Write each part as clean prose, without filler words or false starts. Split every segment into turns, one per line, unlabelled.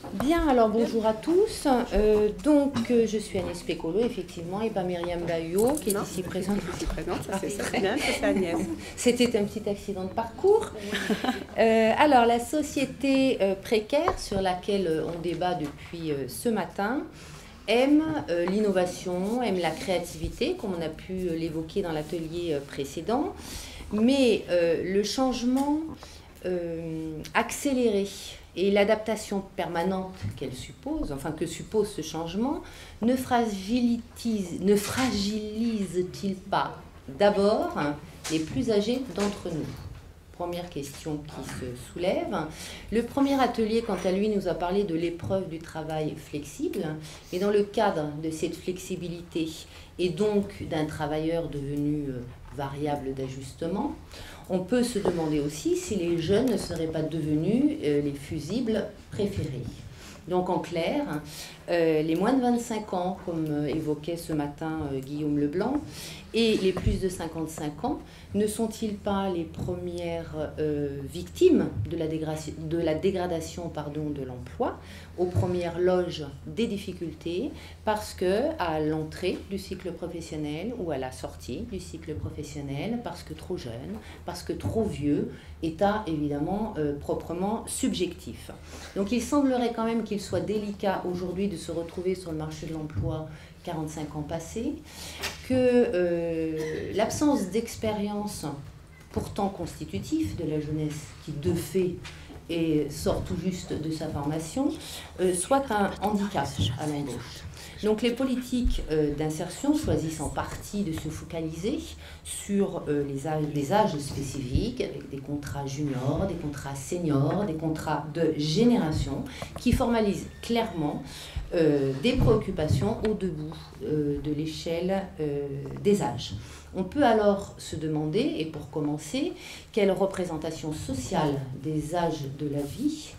Bien, alors bonjour à tous. Je suis Agnès Pécolo, effectivement, et pas Myriam Bayot, qui est ici présente.
C'est ça, bien, c'est Agnès.
C'était un petit accident de parcours. Alors, la société précaire sur laquelle on débat depuis ce matin aime l'innovation, aime la créativité, comme on a pu l'évoquer dans l'atelier précédent, mais le changement accéléré et l'adaptation permanente qu'elle suppose, enfin que suppose ce changement, ne fragilise-t-il pas d'abord les plus âgés d'entre nous? Première question qui se soulève. Le premier atelier, quant à lui, nous a parlé de l'épreuve du travail flexible. Et dans le cadre de cette flexibilité et donc d'un travailleur devenu variable d'ajustement, on peut se demander aussi si les jeunes ne seraient pas devenus les fusibles préférés. Donc en clair, les moins de 25 ans, comme évoquait ce matin Guillaume Leblanc, et les plus de 55 ans, ne sont-ils pas les premières victimes de la dégradation de l'emploi, aux premières loges des difficultés, parce que à l'entrée du cycle professionnel ou à la sortie du cycle professionnel, parce que trop jeune, parce que trop vieux, état évidemment proprement subjectif. Donc il semblerait quand même qu'il soit délicat aujourd'hui de se retrouver sur le marché de l'emploi 45 ans passés, que l'absence d'expérience pourtant constitutive de la jeunesse qui de fait sort tout juste de sa formation, soit un handicap à l'embauche. Donc les politiques d'insertion choisissent en partie de se focaliser sur les âges spécifiques, avec des contrats juniors, des contrats seniors, des contrats de génération, qui formalisent clairement des préoccupations au debout de l'échelle des âges. On peut alors se demander, et pour commencer, quelle représentation sociale des âges de la vie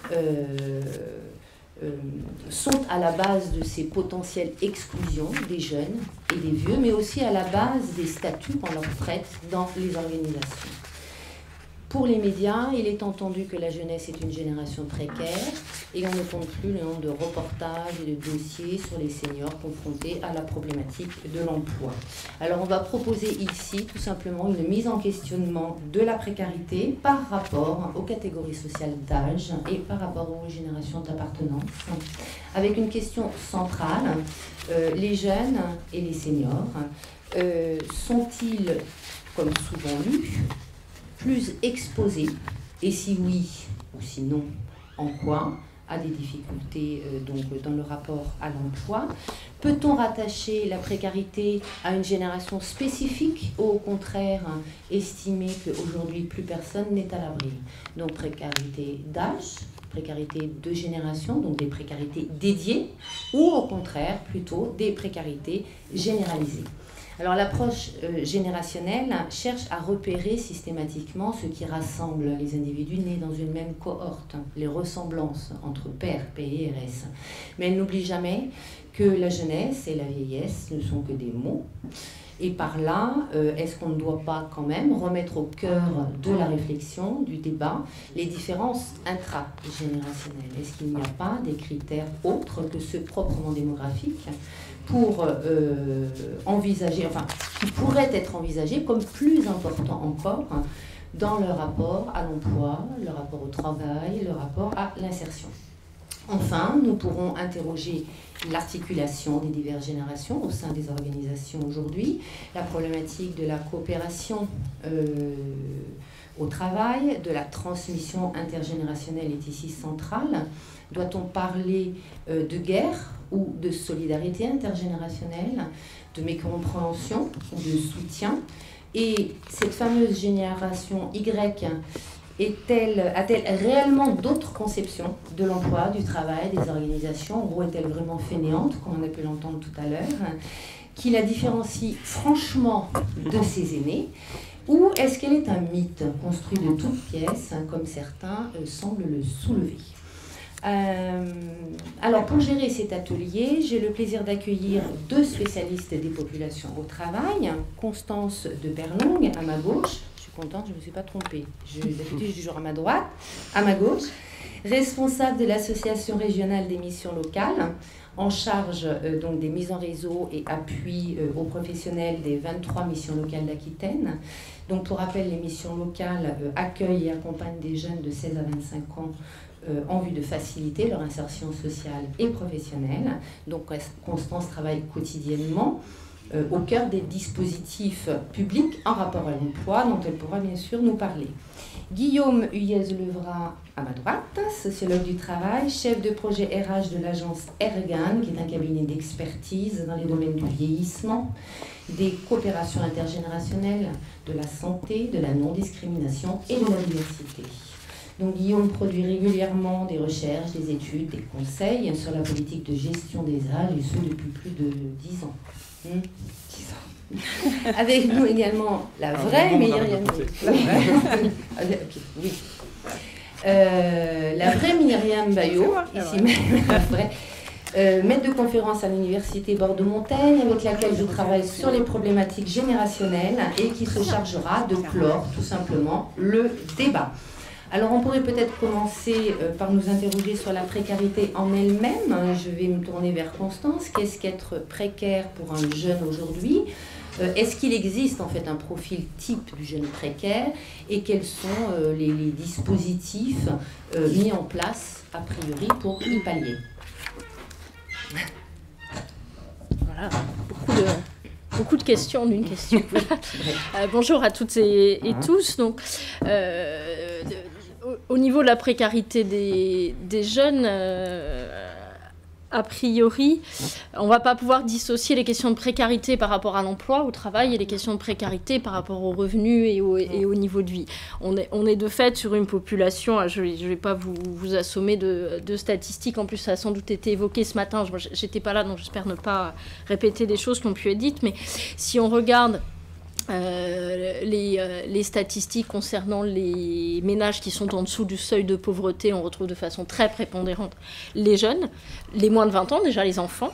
sont à la base de ces potentielles exclusions des jeunes et des vieux, mais aussi à la base des statuts qu'on leur prête dans les organisations. Pour les médias, il est entendu que la jeunesse est une génération précaire et on ne compte plus le nombre de reportages et de dossiers sur les seniors confrontés à la problématique de l'emploi. Alors on va proposer ici tout simplement une mise en questionnement de la précarité par rapport aux catégories sociales d'âge et par rapport aux générations d'appartenance, avec une question centrale, les jeunes et les seniors sont-ils, comme souvent lu, plus exposés, et si oui ou sinon, en quoi, à des difficultés dans le rapport à l'emploi? Peut-on rattacher la précarité à une génération spécifique ou au contraire estimer qu'aujourd'hui plus personne n'est à l'abri? Donc précarité d'âge, précarité de génération, donc des précarités dédiées, ou au contraire plutôt des précarités généralisées. Alors l'approche générationnelle cherche à repérer systématiquement ce qui rassemble les individus nés dans une même cohorte, les ressemblances entre père, PRS. Mais elle n'oublie jamais que la jeunesse et la vieillesse ne sont que des mots. Et par là, est-ce qu'on ne doit pas quand même remettre au cœur de la réflexion, du débat, les différences intragénérationnelles? Est-ce qu'il n'y a pas des critères autres que ceux proprement démographiques pour envisager, enfin, qui pourraient être envisagés comme plus importants encore dans le rapport à l'emploi, le rapport au travail, le rapport à l'insertion? Enfin, nous pourrons interroger l'articulation des diverses générations au sein des organisations aujourd'hui, la problématique de la coopération au travail, de la transmission intergénérationnelle est ici centrale. Doit-on parler de guerre ou de solidarité intergénérationnelle, de mécompréhension ou de soutien? Et cette fameuse génération Y a-t-elle réellement d'autres conceptions de l'emploi, du travail, des organisations, ou est-elle vraiment fainéante, comme on a pu l'entendre tout à l'heure, qui la différencie franchement de ses aînés, ou est-ce qu'elle est un mythe construit de toutes pièces, comme certains semblent le soulever? Alors, pour gérer cet atelier, j'ai le plaisir d'accueillir deux spécialistes des populations au travail, Constance de Perlong à ma gauche, je suis contente, je ne me suis pas trompée. D'habitude, je suis toujours à ma droite, à ma gauche. Responsable de l'association régionale des missions locales, en charge donc des mises en réseau et appui aux professionnels des 23 missions locales d'Aquitaine. Donc pour rappel, les missions locales accueillent et accompagnent des jeunes de 16 à 25 ans en vue de faciliter leur insertion sociale et professionnelle. Donc Constance travaille quotidiennement au cœur des dispositifs publics en rapport à l'emploi, dont elle pourra bien sûr nous parler. Guillaume Huyez-Levrat, à ma droite, sociologue du travail, chef de projet RH de l'agence Ergan, qui est un cabinet d'expertise dans les domaines du vieillissement, des coopérations intergénérationnelles, de la santé, de la non-discrimination et de la diversité. Donc Guillaume produit régulièrement des recherches, des études, des conseils sur la politique de gestion des âges, et ce depuis plus de 10 ans. 10 ans. Avec nous également la vraie Myriam. Oui. La vraie Myriam Bayot, ici même, la vraie. Maître de conférence à l'université Bordeaux-Montaigne, avec laquelle je travaille sur les problématiques générationnelles et qui se chargera de clore tout simplement le débat. Alors on pourrait peut-être commencer par nous interroger sur la précarité en elle-même. Je vais me tourner vers Constance. Qu'est-ce qu'être précaire pour un jeune aujourd'hui ? Est-ce qu'il existe en fait un profil type du jeune précaire et quels sont les dispositifs mis en place a priori pour y pallier ?
Voilà, beaucoup de questions en une question. Bonjour à toutes et tous. Donc, au niveau de la précarité des jeunes, a priori, on ne va pas pouvoir dissocier les questions de précarité par rapport à l'emploi, au travail, et les questions de précarité par rapport aux revenus et au niveau de vie. On est de fait sur une population, je ne vais pas vous assommer de statistiques, en plus ça a sans doute été évoqué ce matin, je n'étais pas là, donc j'espère ne pas répéter des choses qui ont pu être dites, mais si on regarde les statistiques concernant les ménages qui sont en dessous du seuil de pauvreté, on retrouve de façon très prépondérante les jeunes, les moins de 20 ans, déjà les enfants,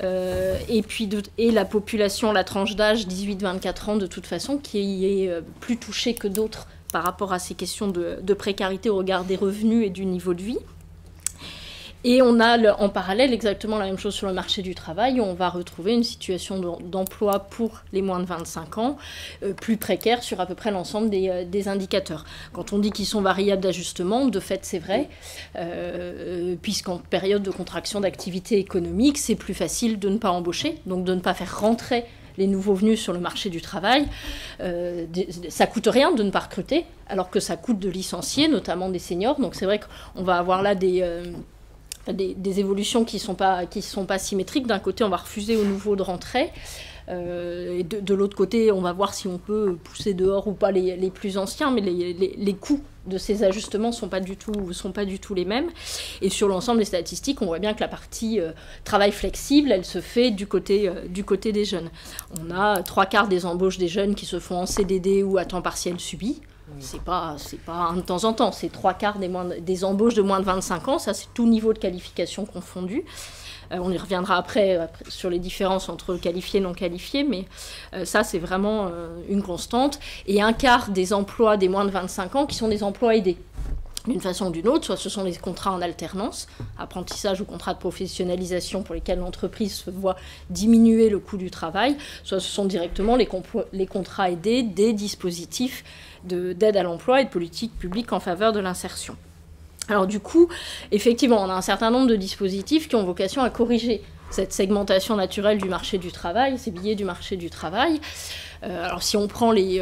et la population, la tranche d'âge 18-24 ans de toute façon, qui est plus touchée que d'autres par rapport à ces questions de précarité au regard des revenus et du niveau de vie. Et on a en parallèle exactement la même chose sur le marché du travail, où on va retrouver une situation d'emploi pour les moins de 25 ans, plus précaire sur à peu près l'ensemble des indicateurs. Quand on dit qu'ils sont variables d'ajustement, de fait c'est vrai, puisqu'en période de contraction d'activité économique, c'est plus facile de ne pas embaucher, donc de ne pas faire rentrer les nouveaux venus sur le marché du travail. Ça coûte rien de ne pas recruter, alors que ça coûte de licencier, notamment des seniors. Donc c'est vrai qu'on va avoir là des évolutions qui sont pas symétriques. D'un côté, on va refuser aux nouveaux de rentrer. Et de l'autre côté, on va voir si on peut pousser dehors ou pas les plus anciens, mais les coûts de ces ajustements sont pas du tout les mêmes. Et sur l'ensemble des statistiques, on voit bien que la partie travail flexible, elle se fait du côté des jeunes. On a 3/4 des embauches des jeunes qui se font en CDD ou à temps partiel subi. C'est pas un de temps en temps, c'est 3/4 des embauches de moins de 25 ans, ça c'est tout niveau de qualification confondu. On y reviendra après sur les différences entre qualifiés et non qualifiés, mais ça c'est vraiment une constante. Et 1/4 des emplois des moins de 25 ans qui sont des emplois aidés. D'une façon ou d'une autre, soit ce sont les contrats en alternance, apprentissage ou contrats de professionnalisation pour lesquels l'entreprise se voit diminuer le coût du travail, soit ce sont directement les contrats aidés des dispositifs d'aide à l'emploi et de politique publique en faveur de l'insertion. Alors du coup, effectivement, on a un certain nombre de dispositifs qui ont vocation à corriger cette segmentation naturelle du marché du travail, ces billets du marché du travail. Alors si on prend les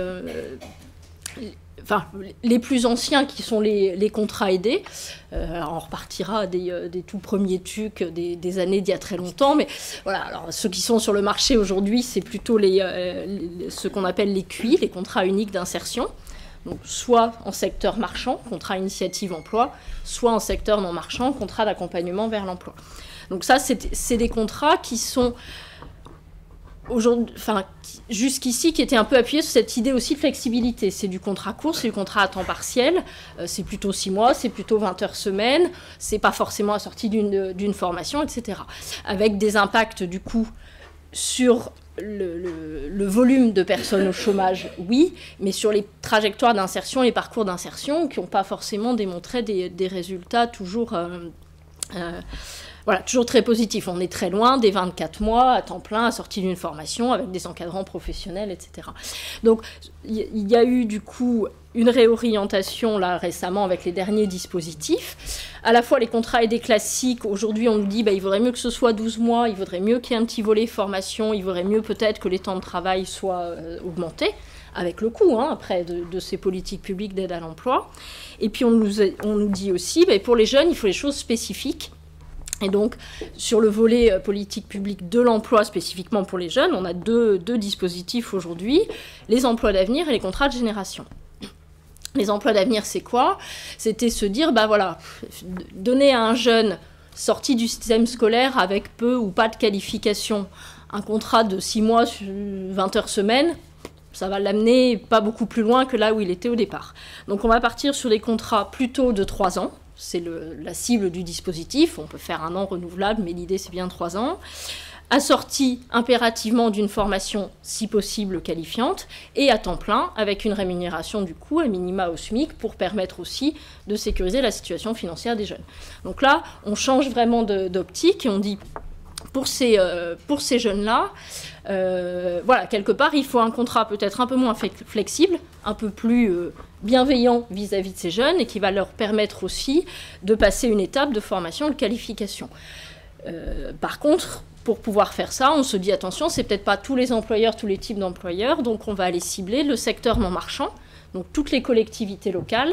plus anciens qui sont les contrats aidés, on repartira des tout premiers TUC des années d'il y a très longtemps, mais voilà, alors ceux qui sont sur le marché aujourd'hui, c'est plutôt ce qu'on appelle les QI, les contrats uniques d'insertion. Donc, soit en secteur marchand, contrat initiative emploi, soit en secteur non marchand, contrat d'accompagnement vers l'emploi. Donc ça, c'est des contrats qui sont jusqu'ici qui étaient un peu appuyés sur cette idée aussi de flexibilité. C'est du contrat court, c'est du contrat à temps partiel, c'est plutôt 6 mois, c'est plutôt 20 heures semaine, c'est pas forcément assorti d'une formation, etc. Avec des impacts du coup sur le volume de personnes au chômage, oui, mais sur les trajectoires d'insertion et parcours d'insertion qui n'ont pas forcément démontré des résultats toujours toujours très positifs. On est très loin des 24 mois à temps plein, assortis d'une formation avec des encadrants professionnels, etc. Donc, il y a eu du coup une réorientation là récemment avec les derniers dispositifs. À la fois les contrats aidés classiques, aujourd'hui on nous dit il vaudrait mieux que ce soit 12 mois, il vaudrait mieux qu'il y ait un petit volet formation, il vaudrait mieux peut-être que les temps de travail soient augmentés, avec le coût après de ces politiques publiques d'aide à l'emploi. Et puis on nous dit aussi, pour les jeunes, il faut les choses spécifiques. Et donc, sur le volet politique publique de l'emploi, spécifiquement pour les jeunes, on a deux dispositifs aujourd'hui, les emplois d'avenir et les contrats de génération. Les emplois d'avenir, c'est quoi? C'était se dire, donner à un jeune sorti du système scolaire avec peu ou pas de qualification un contrat de 6 mois, 20 heures semaine, ça va l'amener pas beaucoup plus loin que là où il était au départ. Donc on va partir sur des contrats plutôt de 3 ans. C'est la cible du dispositif. On peut faire 1 an renouvelable, mais l'idée, c'est bien 3 ans. Assorti impérativement d'une formation, si possible, qualifiante, et à temps plein, avec une rémunération du coup, à minima au SMIC, pour permettre aussi de sécuriser la situation financière des jeunes. Donc là, on change vraiment d'optique et on dit, pour ces jeunes-là, quelque part, il faut un contrat peut-être un peu moins flexible, un peu plus bienveillant vis-à-vis de ces jeunes et qui va leur permettre aussi de passer une étape de formation et de qualification. Par contre, pour pouvoir faire ça, on se dit attention, c'est peut-être pas tous les employeurs, tous les types d'employeurs, donc on va aller cibler le secteur non marchand, donc toutes les collectivités locales,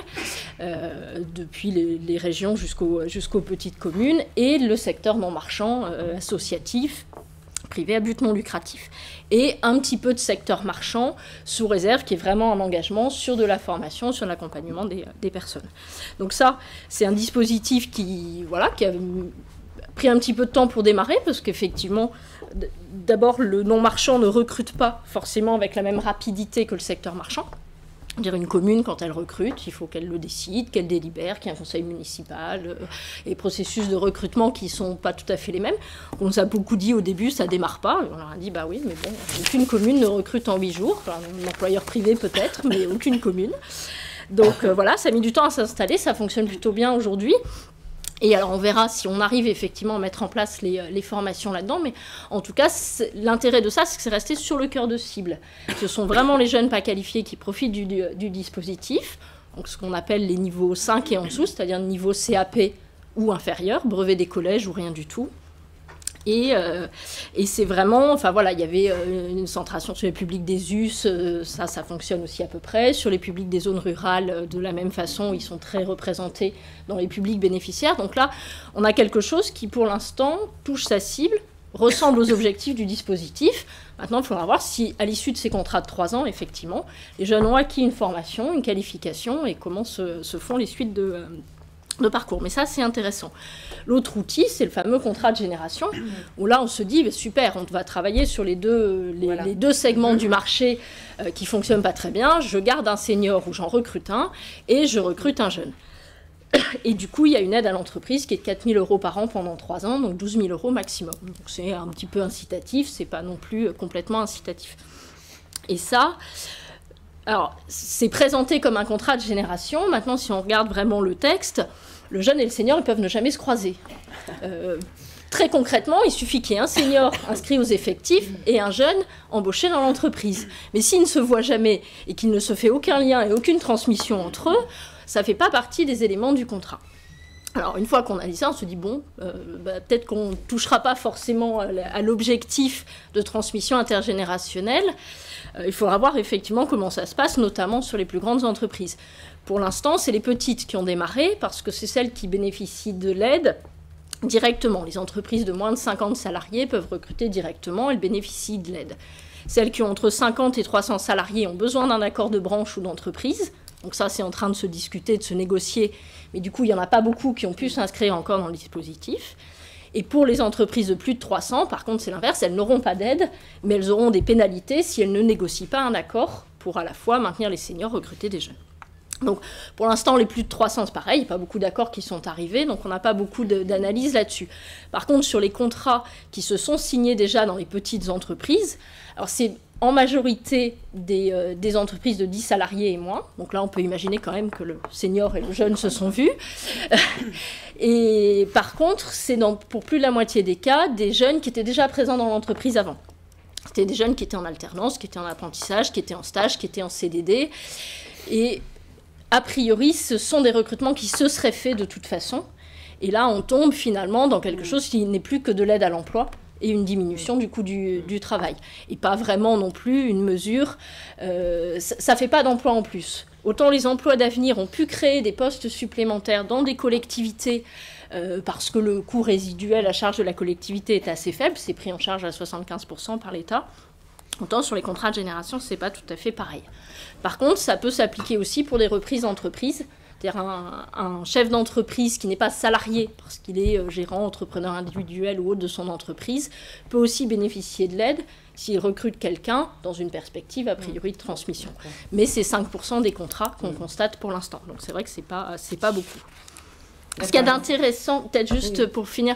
depuis les régions jusqu'aux petites communes, et le secteur non marchand associatif, privé à but non lucratif. Et un petit peu de secteur marchand sous réserve, qui est vraiment un engagement sur de la formation, sur l'accompagnement des personnes. Donc ça, c'est un dispositif qui a pris un petit peu de temps pour démarrer, parce qu'effectivement, d'abord, le non-marchand ne recrute pas forcément avec la même rapidité que le secteur marchand. Dire une commune, quand elle recrute, il faut qu'elle le décide, qu'elle délibère, qu'il y ait un conseil municipal, et processus de recrutement qui ne sont pas tout à fait les mêmes. On nous a beaucoup dit au début, ça ne démarre pas. Et on leur a dit, oui, mais bon, aucune commune ne recrute en 8 jours. Enfin, un employeur privé peut-être, mais aucune commune. Donc ça a mis du temps à s'installer, ça fonctionne plutôt bien aujourd'hui. Et alors on verra si on arrive effectivement à mettre en place les formations là-dedans, mais en tout cas, l'intérêt de ça, c'est que c'est resté sur le cœur de cible. Ce sont vraiment les jeunes pas qualifiés qui profitent du dispositif, donc ce qu'on appelle les niveaux 5 et en dessous, c'est-à-dire le niveau CAP ou inférieur, brevet des collèges ou rien du tout. Et c'est vraiment, il y avait une centration sur les publics des US, ça fonctionne aussi à peu près. Sur les publics des zones rurales, de la même façon, ils sont très représentés dans les publics bénéficiaires. Donc là, on a quelque chose qui, pour l'instant, touche sa cible, ressemble aux objectifs du dispositif. Maintenant, il faudra voir si, à l'issue de ces contrats de 3 ans, effectivement, les jeunes ont acquis une formation, une qualification, et comment se font les suites de parcours. Mais ça, c'est intéressant. L'autre outil, c'est le fameux contrat de génération, où là, on se dit, super, on va travailler sur les deux segments du marché qui ne fonctionnent pas très bien. Je garde un senior où j'en recrute un, et je recrute un jeune. Et du coup, il y a une aide à l'entreprise qui est de 4 000 € par an pendant 3 ans, donc 12 000 € maximum. Donc c'est un petit peu incitatif, c'est pas non plus complètement incitatif. Et ça... Alors, c'est présenté comme un contrat de génération. Maintenant, si on regarde vraiment le texte, le jeune et le senior, ils peuvent ne jamais se croiser. Très concrètement, il suffit qu'il y ait un senior inscrit aux effectifs et un jeune embauché dans l'entreprise. Mais s'ils ne se voient jamais et qu'il ne se fait aucun lien et aucune transmission entre eux, ça ne fait pas partie des éléments du contrat. Alors, une fois qu'on a dit ça, on se dit, peut-être qu'on ne touchera pas forcément à l'objectif de transmission intergénérationnelle. Il faudra voir effectivement comment ça se passe, notamment sur les plus grandes entreprises. Pour l'instant, c'est les petites qui ont démarré, parce que c'est celles qui bénéficient de l'aide directement. Les entreprises de moins de 50 salariés peuvent recruter directement, elles bénéficient de l'aide. Celles qui ont entre 50 et 300 salariés ont besoin d'un accord de branche ou d'entreprise. Donc ça, c'est en train de se discuter, de se négocier. Mais du coup, il n'y en a pas beaucoup qui ont pu s'inscrire encore dans le dispositif. Et pour les entreprises de plus de 300, par contre, c'est l'inverse. Elles n'auront pas d'aide, mais elles auront des pénalités si elles ne négocient pas un accord pour à la fois maintenir les seniors, recruter des jeunes. Donc, pour l'instant, les plus de 300, c'est pareil, pas beaucoup d'accords qui sont arrivés, donc on n'a pas beaucoup d'analyse là-dessus. Par contre, sur les contrats qui se sont signés déjà dans les petites entreprises, alors c'est en majorité des entreprises de 10 salariés et moins, donc là on peut imaginer quand même que le senior et le jeune se sont vus. Et par contre, c'est pour plus de la moitié des cas, des jeunes qui étaient déjà présents dans l'entreprise avant. C'était des jeunes qui étaient en alternance, qui étaient en apprentissage, qui étaient en stage, qui étaient en CDD, et a priori, ce sont des recrutements qui se seraient faits de toute façon. Et là, on tombe finalement dans quelque chose qui n'est plus que de l'aide à l'emploi et une diminution du coût du travail. Et pas vraiment non plus une mesure... ça ne fait pas d'emploi en plus. Autant les emplois d'avenir ont pu créer des postes supplémentaires dans des collectivités parce que le coût résiduel à charge de la collectivité est assez faible, c'est pris en charge à 75% par l'État. Autant sur les contrats de génération, ce n'est pas tout à fait pareil. Par contre, ça peut s'appliquer aussi pour des reprises d'entreprise. C'est-à-dire un chef d'entreprise qui n'est pas salarié, parce qu'il est gérant, entrepreneur individuel ou autre de son entreprise, peut aussi bénéficier de l'aide s'il recrute quelqu'un dans une perspective a priori de transmission. Mais c'est 5% des contrats qu'on constate pour l'instant. Donc c'est vrai que c'est pas beaucoup. Ce qu'il y a d'intéressant, peut-être juste pour finir,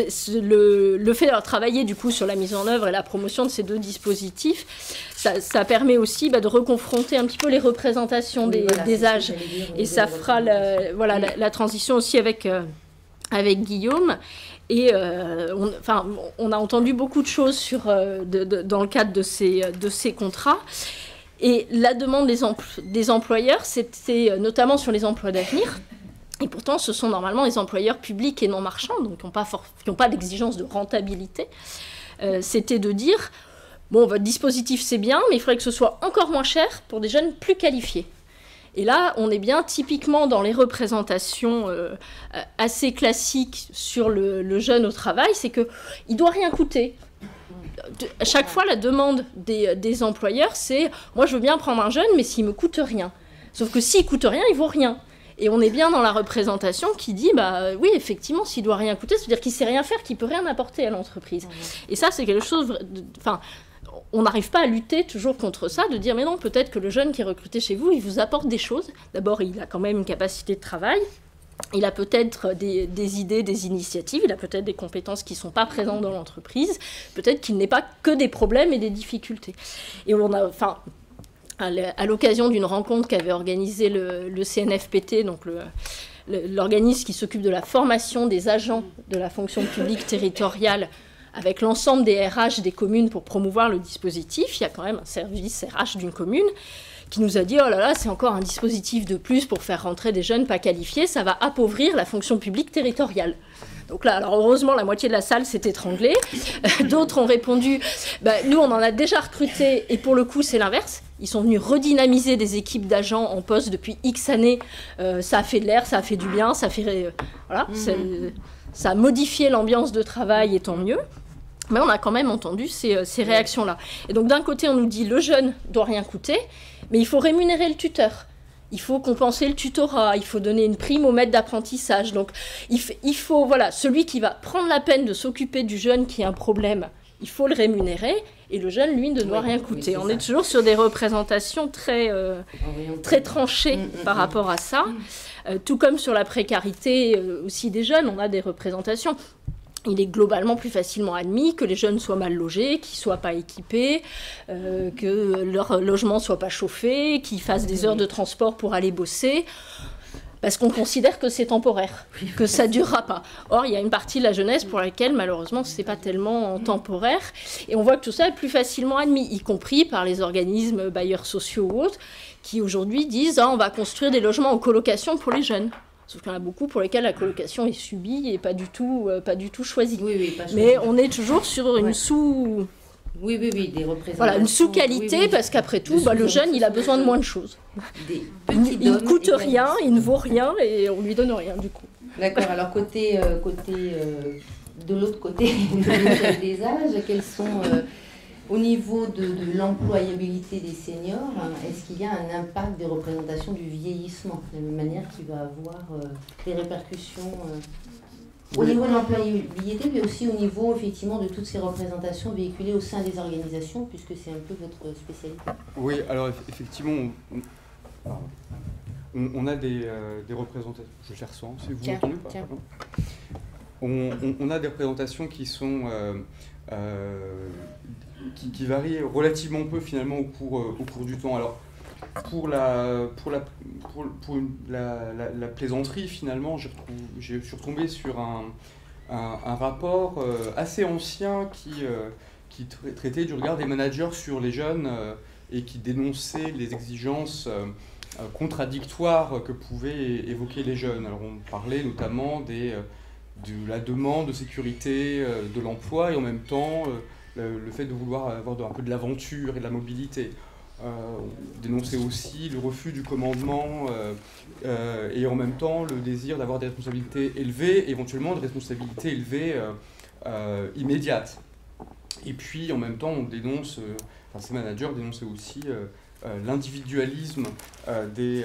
le fait d'avoir travaillé du coup sur la mise en œuvre et la promotion de ces deux dispositifs, ça permet aussi de reconfronter un petit peu les représentations des âges. Et ça fera la transition aussi avec Guillaume. Et on a entendu beaucoup de choses dans le cadre de ces contrats. Et la demande des employeurs, c'était notamment sur les emplois d'avenir. Et pourtant, ce sont normalement les employeurs publics et non marchands, donc qui n'ont pas d'exigence de rentabilité. C'était de dire, bon, votre dispositif c'est bien, mais il faudrait que ce soit encore moins cher pour des jeunes plus qualifiés. Et là, on est bien typiquement dans les représentations assez classiques sur le jeune au travail, c'est qu'il ne doit rien coûter. À chaque fois, la demande des employeurs, c'est « moi, je veux bien prendre un jeune, mais s'il ne me coûte rien ». Sauf que s'il ne coûte rien, il ne vaut rien. Et on est bien dans la représentation qui dit, oui, effectivement, s'il doit rien coûter, c'est-à-dire qu'il ne sait rien faire, qu'il ne peut rien apporter à l'entreprise. Et ça, c'est quelque chose... on n'arrive pas à lutter toujours contre ça, de dire, mais non, peut-être que le jeune qui est recruté chez vous, il vous apporte des choses. D'abord, il a quand même une capacité de travail. Il a peut-être des idées, des initiatives. Il a peut-être des compétences qui ne sont pas présentes dans l'entreprise. Peut-être qu'il n'est pas que des problèmes et des difficultés. Et on a... à l'occasion d'une rencontre qu'avait organisée le CNFPT, donc l'organisme qui s'occupe de la formation des agents de la fonction publique territoriale, avec l'ensemble des RH des communes pour promouvoir le dispositif, il y a quand même un service RH d'une commune qui nous a dit « Oh là là, c'est encore un dispositif de plus pour faire rentrer des jeunes pas qualifiés, ça va appauvrir la fonction publique territoriale ». Donc là, alors heureusement, la moitié de la salle s'est étranglée. D'autres ont répondu nous, on en a déjà recruté, et pour le coup, c'est l'inverse. Ils sont venus redynamiser des équipes d'agents en poste depuis X années. Ça a fait de l'air, ça a fait du bien, ça a modifié l'ambiance de travail, et tant mieux. Mais on a quand même entendu ces réactions-là. Et donc, d'un côté, on nous dit le jeune ne doit rien coûter, mais il faut rémunérer le tuteur. Il faut compenser le tutorat, il faut donner une prime au maître d'apprentissage. Donc, il faut, celui qui va prendre la peine de s'occuper du jeune qui a un problème, il faut le rémunérer, et le jeune, lui, ne doit rien coûter. On est toujours sur des représentations très tranchées par rapport à ça. Tout comme sur la précarité aussi des jeunes, on a des représentations. Il est globalement plus facilement admis que les jeunes soient mal logés, qu'ils ne soient pas équipés, que leur logement ne soit pas chauffé, qu'ils fassent des heures de transport pour aller bosser, parce qu'on considère que c'est temporaire, que ça ne durera pas. Or, il y a une partie de la jeunesse pour laquelle, malheureusement, ce n'est pas tellement temporaire. Et on voit que tout ça est plus facilement admis, y compris par les organismes bailleurs sociaux ou autres, qui aujourd'hui disent on va construire des logements en colocation pour les jeunes. Sauf qu'il y en a beaucoup pour lesquels la colocation est subie et pas du tout choisie. Mais on est toujours sur une
des représentations.
Une sous-qualité, parce qu'après tout, le jeune, il a besoin de moins de choses. Il ne coûte rien, il ne vaut rien, et on lui donne rien, du coup.
D'accord, alors de l'autre côté des âges, quels sont... Au niveau de l'employabilité des seniors, est-ce qu'il y a un impact des représentations du vieillissement, de la même manière qu'il va avoir des répercussions au niveau de l'employabilité, mais aussi au niveau effectivement de toutes ces représentations véhiculées au sein des organisations, puisque c'est un peu votre spécialité?
Oui, alors effectivement, on a des représentations. Je vais faire sans, si vous m'entendez pas. On a des représentations qui sont qui varient relativement peu finalement au cours du temps. Alors pour la plaisanterie finalement, je suis retombé sur un rapport assez ancien qui traitait du regard des managers sur les jeunes et qui dénonçait les exigences contradictoires que pouvaient évoquer les jeunes. Alors on parlait notamment de la demande de sécurité de l'emploi et en même temps le fait de vouloir avoir un peu de l'aventure et de la mobilité. On dénonçait aussi le refus du commandement et en même temps le désir d'avoir des responsabilités élevées, éventuellement des responsabilités élevées immédiates. Et puis en même temps on dénonce, ces managers dénonçaient aussi l'individualisme des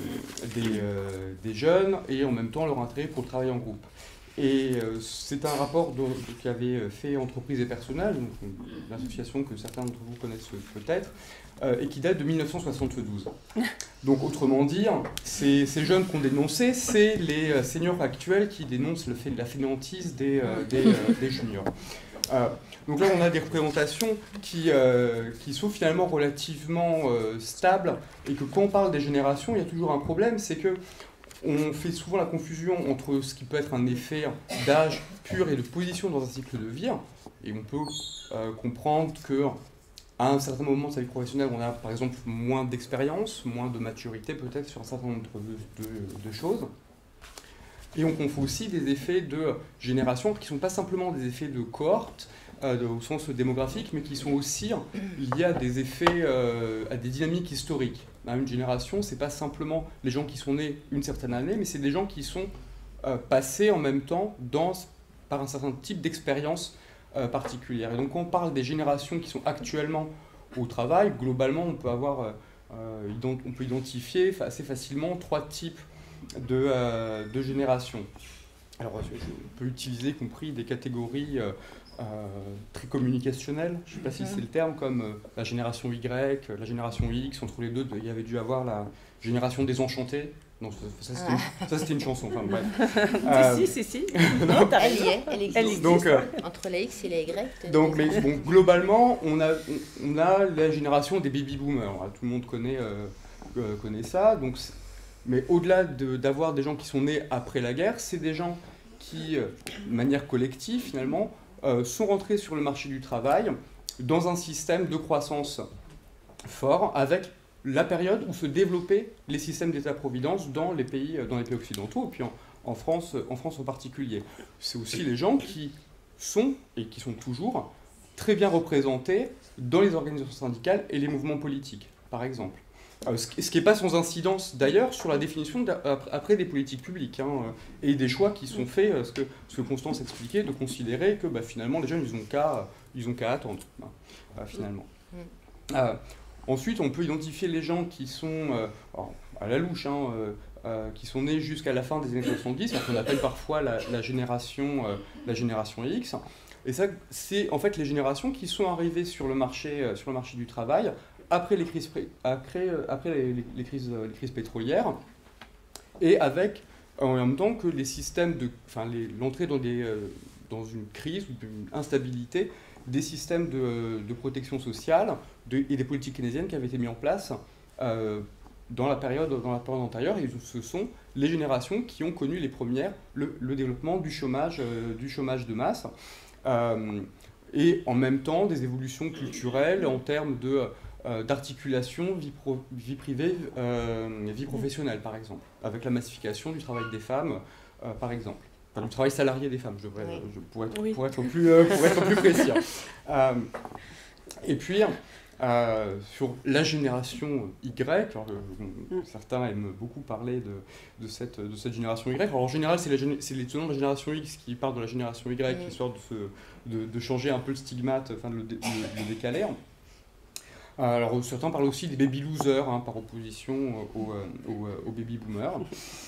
jeunes et en même temps leur intérêt pour le travail en groupe. Et c'est un rapport qui avait fait Entreprise et Personnel, donc une association que certains d'entre vous connaissent peut-être, et qui date de 1972. Donc autrement dire, ces jeunes qu'on dénonçait, c'est les seniors actuels qui dénoncent la fainéantise des juniors. Donc là, on a des représentations qui sont finalement relativement stables, et que quand on parle des générations, il y a toujours un problème, c'est que on fait souvent la confusion entre ce qui peut être un effet d'âge pur et de position dans un cycle de vie, et on peut comprendre qu'à un certain moment de sa vie professionnelle, on a par exemple moins d'expérience, moins de maturité peut-être sur un certain nombre de choses. Et on confond aussi des effets de génération qui ne sont pas simplement des effets de cohorte, au sens démographique, mais qui sont aussi liés à des effets, à des dynamiques historiques. Une génération, ce n'est pas simplement les gens qui sont nés une certaine année, mais c'est des gens qui sont passés en même temps par un certain type d'expérience particulière. Et donc quand on parle des générations qui sont actuellement au travail, globalement on peut identifier assez facilement 3 types de générations. Alors on peut utiliser y compris des catégories très communicationnelles, je ne sais pas si c'est le terme, comme la génération Y, la génération X, entre les deux, il y avait dû avoir la génération désenchantée. Non, ça c'était une chanson, enfin bref.
Si.
Non, t'as raison. Elle existe.
Donc,
entre la X et la Y.
Donc, mais bon, globalement, on a la génération des baby-boomers. Tout le monde connaît ça. Donc, mais au-delà d'avoir des gens qui sont nés après la guerre, c'est des gens qui, de manière collective finalement, sont rentrés sur le marché du travail dans un système de croissance fort, avec la période où se développaient les systèmes d'État-providence dans les pays occidentaux, et puis en France en particulier. C'est aussi les gens qui sont, et qui sont toujours, très bien représentés dans les organisations syndicales et les mouvements politiques, par exemple. Ce qui n'est pas sans incidence d'ailleurs sur la définition après des politiques publiques et des choix qui sont faits, ce que Constance expliquait, de considérer que finalement les jeunes ils ont qu'à attendre finalement. Ensuite on peut identifier les gens qui sont à la louche, qui sont nés jusqu'à la fin des années 70, qu'on appelle parfois la génération X. Et ça, c'est en fait les générations qui sont arrivées sur le marché du travail après les crises pétrolières, et avec en même temps que les systèmes l'entrée dans une crise ou une instabilité des systèmes de protection sociale et des politiques keynésiennes qui avaient été mis en place dans la période antérieure. Et ce sont les générations qui ont connu les premières le développement du chômage de masse, et en même temps des évolutions culturelles en termes d'articulation vie privée, vie professionnelle, par exemple, avec la massification du travail des femmes, par exemple. Enfin, du travail salarié des femmes, pour être plus précis. Et puis, sur la génération Y, certains aiment beaucoup parler de cette génération Y. Alors, en général, c'est les tenants de la génération X qui parlent de la génération Y, histoire de changer un peu le stigmate, de le décaler. Alors certains parlent aussi des baby losers, par opposition aux baby boomers.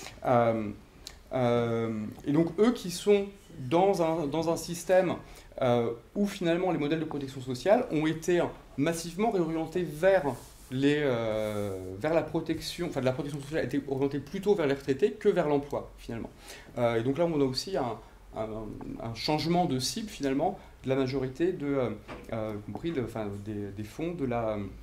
Et donc eux qui sont dans un système où finalement les modèles de protection sociale ont été massivement réorientés vers vers la protection, enfin de la protection sociale a été orientée plutôt vers les retraités que vers l'emploi, finalement. Et donc là, on a aussi un changement de cible, finalement, de la majorité, compris des fonds de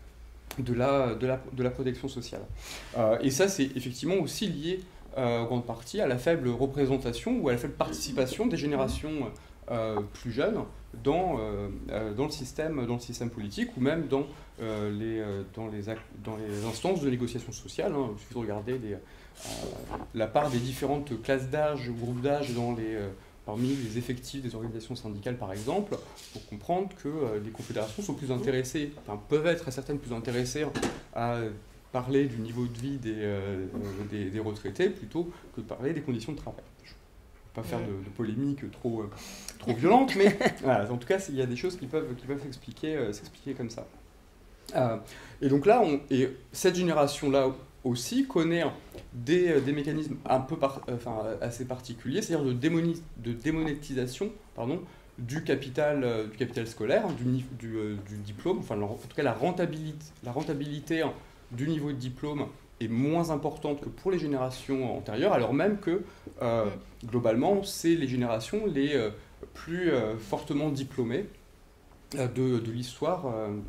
la protection sociale. Et ça, c'est effectivement aussi lié en grande partie à la faible représentation ou à la faible participation des générations plus jeunes dans le système politique ou même dans les instances de négociation sociale. Il suffit de regarder la part des différentes classes d'âge ou groupes d'âge parmi les effectifs des organisations syndicales, par exemple, pour comprendre que les confédérations sont plus intéressées, peuvent être certaines plus intéressées à parler du niveau de vie des retraités plutôt que de parler des conditions de travail. Je ne vais pas faire de polémique trop violente, mais voilà, en tout cas, il y a des choses qui peuvent s'expliquer comme ça. Et donc là, cette génération-là aussi connaît des mécanismes assez particuliers, c'est-à-dire de démonétisation du capital scolaire, du diplôme, en tout cas la rentabilité du niveau de diplôme est moins importante que pour les générations antérieures, alors même que globalement, c'est les générations les plus fortement diplômées de l'histoire,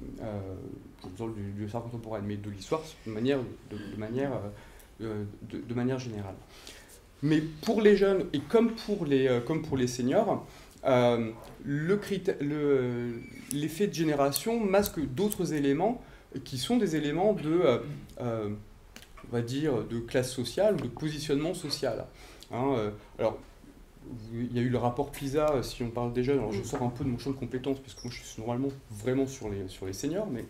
du l'histoire contemporaine, mais de l'histoire de manière générale. Mais pour les jeunes et comme pour les seniors, l'effet de génération masque d'autres éléments qui sont des éléments on va dire, de classe sociale ou de positionnement social. Alors, il y a eu le rapport PISA, si on parle des jeunes, alors je sors un peu de mon champ de compétences, puisque moi je suis normalement vraiment sur les seniors, mais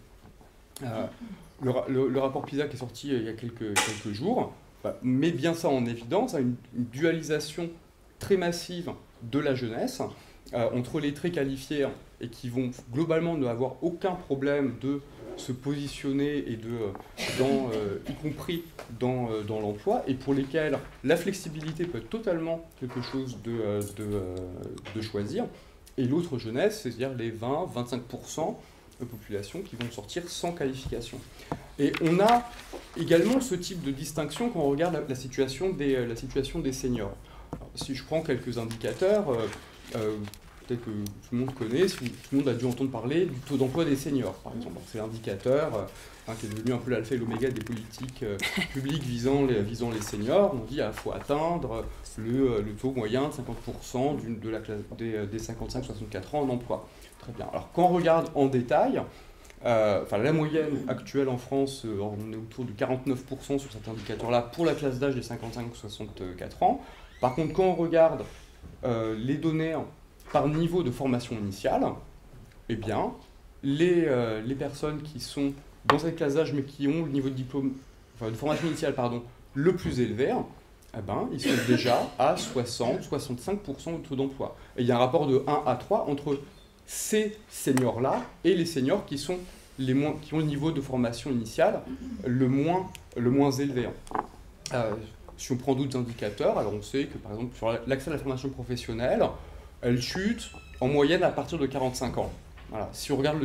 le rapport PISA qui est sorti il y a quelques jours met bien ça en évidence, une dualisation très massive de la jeunesse, entre les très qualifiés et qui vont globalement ne avoir aucun problème de se positionner et y compris dans l'emploi, et pour lesquels la flexibilité peut être totalement quelque chose de choisir, et l'autre jeunesse, c'est-à-dire les 20-25% de population qui vont sortir sans qualification. Et on a également ce type de distinction quand on regarde la situation des seniors. Alors, si je prends quelques indicateurs, peut-être que tout le monde connaît, tout le monde a dû entendre parler du taux d'emploi des seniors, par exemple. C'est l'indicateur qui est devenu un peu l'alpha et l'oméga des politiques publiques visant les seniors. On dit qu'il faut atteindre le taux moyen de 50% de la classe des 55-64 ans en emploi. Très bien. Alors quand on regarde en détail, la moyenne actuelle en France, on est autour de 49% sur cet indicateur-là pour la classe d'âge des 55-64 ans. Par contre, quand on regarde les données par niveau de formation initiale, eh bien, les personnes qui sont dans cette classe d'âge mais qui ont le niveau de diplôme, de formation initiale, le plus élevé, eh ben, ils sont déjà à 60-65% de taux d'emploi. Et il y a un rapport de 1 à 3 entre ces seniors-là et les seniors qui ont le niveau de formation initiale le moins élevé. Si on prend d'autres indicateurs, alors on sait que par exemple sur l'accès à la formation professionnelle, elle chute en moyenne à partir de 45 ans. Voilà. Si on regarde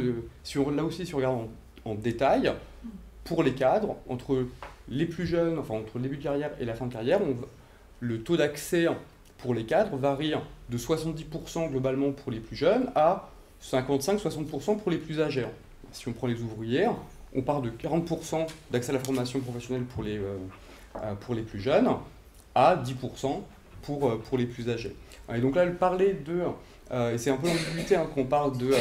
en détail, pour les cadres, entre les plus jeunes, entre le début de carrière et la fin de carrière, le taux d'accès pour les cadres varie de 70% globalement pour les plus jeunes à 55-60% pour les plus âgés. Si on prend les ouvriers, on part de 40% d'accès à la formation professionnelle pour les plus jeunes à 10% pour les plus âgés. Et donc là, parler et c'est un peu l'ambiguïté quand on parle de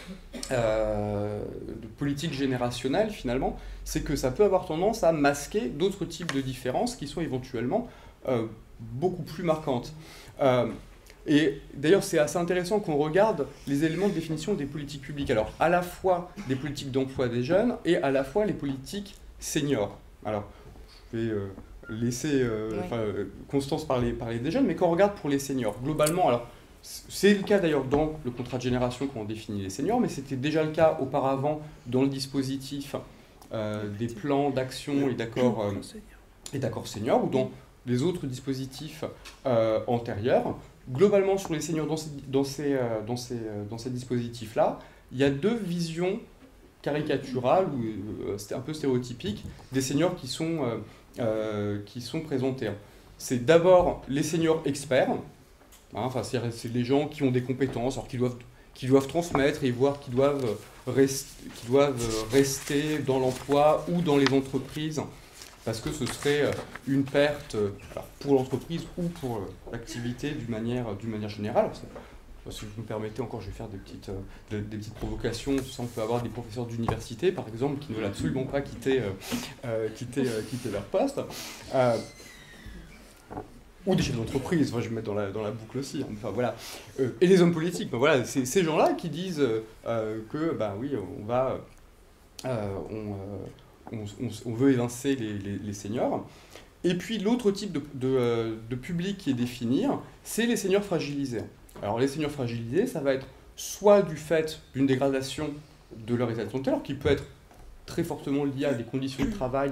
politique générationnelle finalement, c'est que ça peut avoir tendance à masquer d'autres types de différences qui sont éventuellement beaucoup plus marquantes. Et d'ailleurs, c'est assez intéressant qu'on regarde les éléments de définition des politiques publiques. Alors, à la fois des politiques d'emploi des jeunes et à la fois les politiques seniors. Alors, je vais laisser Constance parler des jeunes, mais quand on regarde pour les seniors, globalement, alors, c'est le cas d'ailleurs dans le contrat de génération quand on définit les seniors, mais c'était déjà le cas auparavant dans le dispositif des plans d'action et d'accords seniors, ou dans les autres dispositifs antérieurs. Globalement, sur les seniors dans ces dispositifs-là, il y a deux visions caricaturale ou un peu stéréotypique des seniors qui sont présentés. C'est d'abord les seniors experts, enfin, c'est les gens qui ont des compétences, alors qui doivent transmettre et voir qui doivent rester dans l'emploi ou dans les entreprises, parce que ce serait une perte pour l'entreprise ou pour l'activité d'une manière générale. Si vous me permettez encore, je vais faire des petites provocations. On peut avoir des professeurs d'université, par exemple, qui ne veulent absolument pas quitter leur poste. Ou des chefs d'entreprise, enfin, je vais me mettre dans la boucle aussi. Hein. Enfin, voilà. Et les hommes politiques, ben, voilà, c'est ces gens-là qui disent que, ben oui, on veut évincer les seniors. Et puis l'autre type de public qui est défini, c'est les seniors fragilisés. Alors les seniors fragilisés, ça va être soit du fait d'une dégradation de leur état de santé, alors qui peut être très fortement lié à des conditions de travail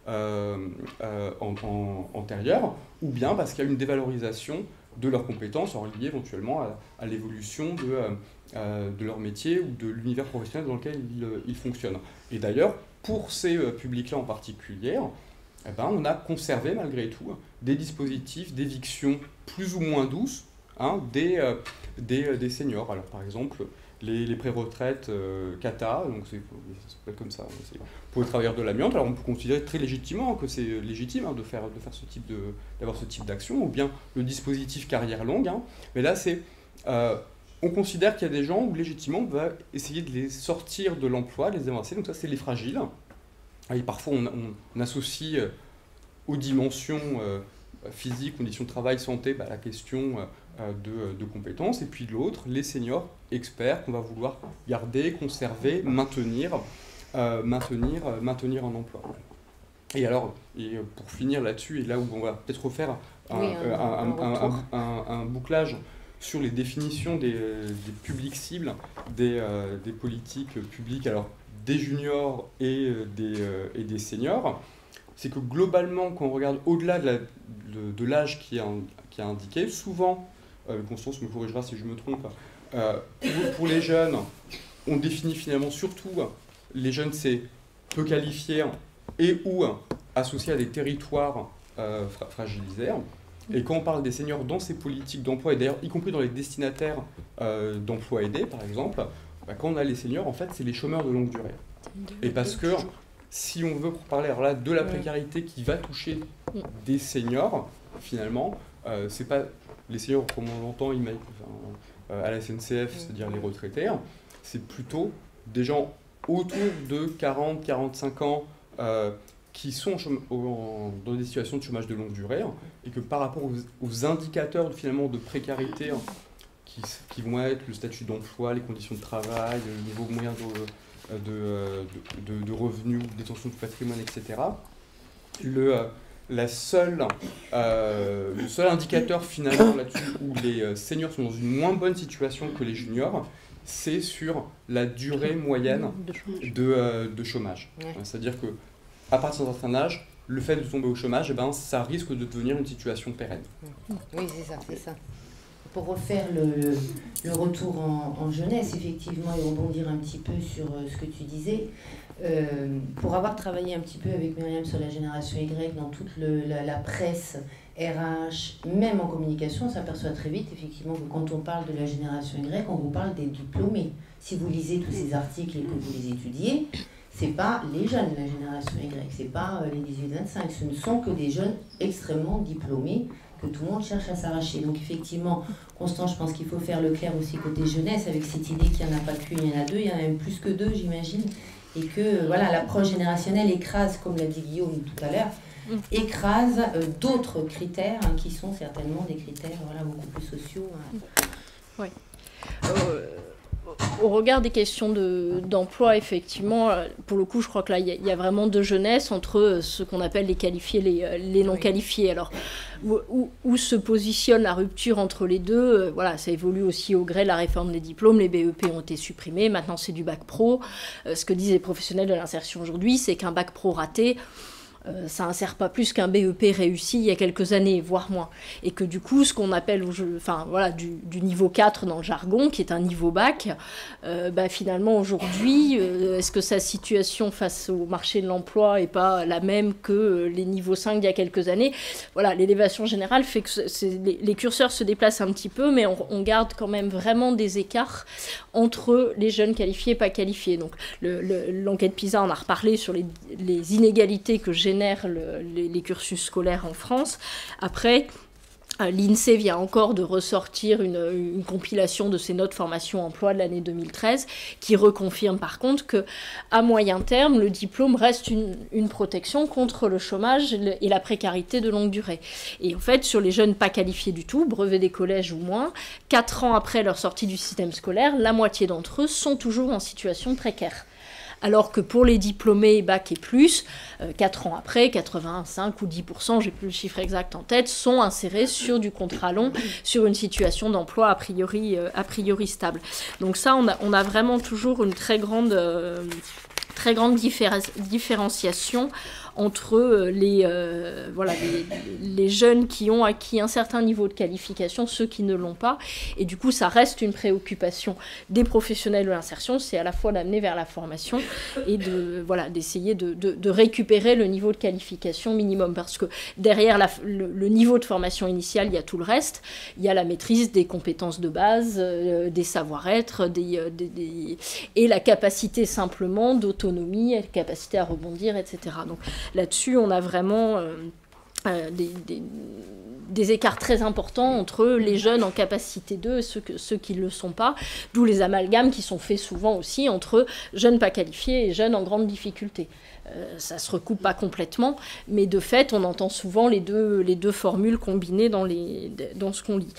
antérieures, ou bien parce qu'il y a une dévalorisation de leurs compétences, liée éventuellement à l'évolution de leur métier ou de l'univers professionnel dans lequel ils fonctionnent. Et d'ailleurs, pour ces publics-là en particulier, eh ben, on a conservé malgré tout des dispositifs d'éviction plus ou moins douces, hein, des seniors. Alors par exemple, les pré-retraites CATA, donc ça s'appelle comme ça, pour les travailleurs de l'amiante. Alors on peut considérer très légitimement que c'est légitime hein, d'avoir ce type d'action, ou bien le dispositif carrière longue. Hein. Mais là, on considère qu'il y a des gens où légitimement on va essayer de les sortir de l'emploi, de les évincer. Donc ça, c'est les fragiles. Et parfois, on associe aux dimensions physiques, conditions de travail, santé, la question de compétences. Et puis de l'autre, les seniors experts qu'on va vouloir garder, conserver, maintenir en emploi. Et alors, pour finir là-dessus, et là où on va peut-être refaire un bouclage sur les définitions des publics cibles, des politiques publiques, alors des juniors et des seniors, c'est que globalement, quand on regarde au-delà de l'âge qui est indiqué, souvent, Constance me corrigera si je me trompe, pour les jeunes, on définit finalement surtout les jeunes, c'est peu qualifiés et ou associés à des territoires fragilisés. Et quand on parle des seniors dans ces politiques d'emploi, et d'ailleurs y compris dans les destinataires d'emploi aidé, par exemple, quand on a les seniors, en fait, c'est les chômeurs de longue durée. Et parce que si on veut parler alors là, de la précarité qui va toucher des seniors, finalement, c'est pas les seniors comme on l'entend à la SNCF, c'est-à-dire les retraités, c'est plutôt des gens autour de 40-45 ans qui sont dans des situations de chômage de longue durée, et que par rapport aux indicateurs finalement de précarité qui vont être le statut d'emploi, les conditions de travail, le niveau moyen de revenus, détention de patrimoine, etc., le seul indicateur finalement là-dessus où les seniors sont dans une moins bonne situation que les juniors, c'est sur la durée moyenne de chômage. C'est-à-dire que à partir d'un certain âge, le fait de tomber au chômage, ça risque de devenir une situation pérenne.
Oui, c'est ça. Pour refaire le retour en jeunesse, effectivement, et rebondir un petit peu sur ce que tu disais, pour avoir travaillé un petit peu avec Myriam sur la génération Y, dans toute la presse, RH, même en communication, on s'aperçoit très vite, effectivement, que quand on parle de la génération Y, on vous parle des diplômés. Si vous lisez tous ces articles et que vous les étudiez, c'est pas les jeunes de la génération Y, c'est pas les 18-25, ce ne sont que des jeunes extrêmement diplômés que tout le monde cherche à s'arracher. Donc effectivement, Constant, je pense qu'il faut faire le clair aussi côté jeunesse, avec cette idée qu'il n'y en a pas qu'une, il y en a deux, il y en a même plus que deux, j'imagine, et que voilà, l'approche générationnelle écrase, comme l'a dit Guillaume tout à l'heure, écrase d'autres critères qui sont certainement des critères beaucoup plus sociaux.
Oui. Au regard des questions d'emploi, effectivement, pour le coup, je crois que là, il y a vraiment deux jeunesses entre ce qu'on appelle les qualifiés et les non qualifiés. Alors, où se positionne la rupture entre les deux, voilà, ça évolue aussi au gré de la réforme des diplômes. Les BEP ont été supprimés, maintenant c'est du bac pro. Ce que disent les professionnels de l'insertion aujourd'hui, c'est qu'un bac pro raté, ça insère pas plus qu'un BEP réussi il y a quelques années, voire moins. Et que du coup, ce qu'on appelle du niveau 4 dans le jargon, qui est un niveau bac, finalement aujourd'hui, est-ce que sa situation face au marché de l'emploi n'est pas la même que les niveaux 5 d'il y a quelques années? Voilà, l'élévation générale fait que les curseurs se déplacent un petit peu, mais on garde quand même vraiment des écarts entre les jeunes qualifiés et pas qualifiés. Donc l'enquête PISA en a reparlé sur les inégalités que génèrent les cursus scolaires en France. Après, l'INSEE vient encore de ressortir une compilation de ses notes formation-emploi de l'année 2013 qui reconfirme par contre qu'à moyen terme, le diplôme reste une protection contre le chômage et la précarité de longue durée. Et en fait, sur les jeunes pas qualifiés du tout, brevets des collèges ou moins, 4 ans après leur sortie du système scolaire, la moitié d'entre eux sont toujours en situation précaire. Alors que pour les diplômés bac et plus, 4 ans après, 85 ou 10%, j'ai plus le chiffre exact en tête, sont insérés sur du contrat long, sur une situation d'emploi a priori stable. Donc ça, on a vraiment toujours une très grande différenciation entre les jeunes qui ont acquis un certain niveau de qualification, ceux qui ne l'ont pas. Et du coup, ça reste une préoccupation des professionnels de l'insertion, c'est à la fois d'amener vers la formation et d'essayer de récupérer le niveau de qualification minimum. Parce que derrière le niveau de formation initiale, il y a tout le reste. Il y a la maîtrise des compétences de base, des savoir-être, et la capacité simplement d'autonomie, la capacité à rebondir, etc. Donc là-dessus, on a vraiment des écarts très importants entre les jeunes en capacité d'eux et ceux qui ne le sont pas, d'où les amalgames qui sont faits souvent aussi entre jeunes pas qualifiés et jeunes en grande difficulté. Ça ne se recoupe pas complètement, mais de fait, on entend souvent les deux formules combinées dans ce qu'on lit.